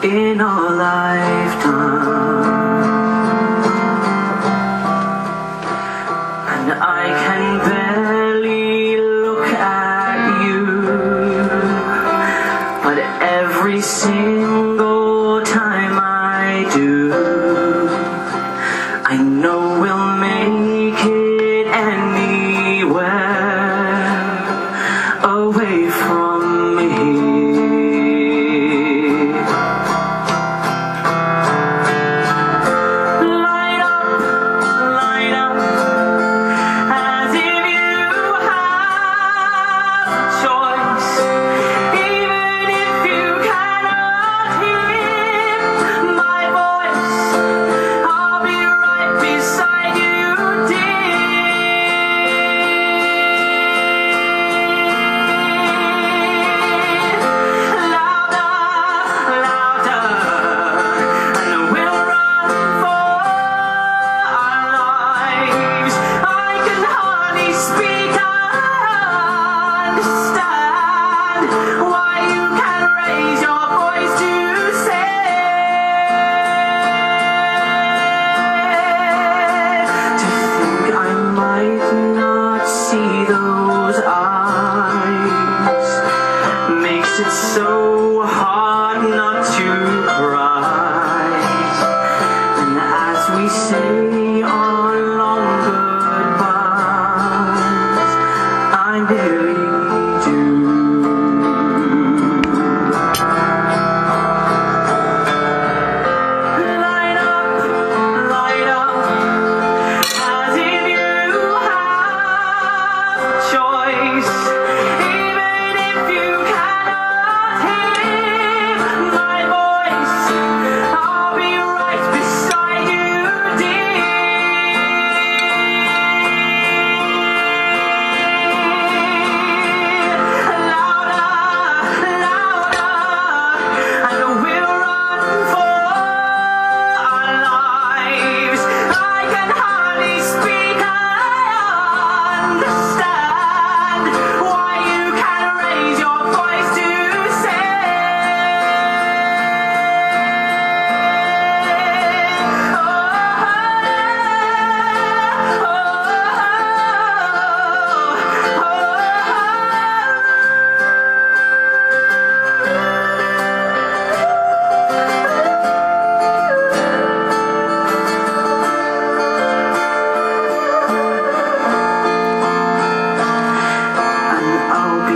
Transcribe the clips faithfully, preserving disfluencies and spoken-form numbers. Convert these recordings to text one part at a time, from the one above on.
in our lifetime, and I can barely look at you, but every single time I do, I know we'll make it anywhere away from me. It's so hard not to cry, and as we say our long goodbyes, I nearly do. Light up, light up, as if you have a choice.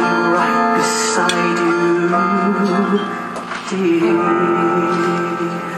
Dear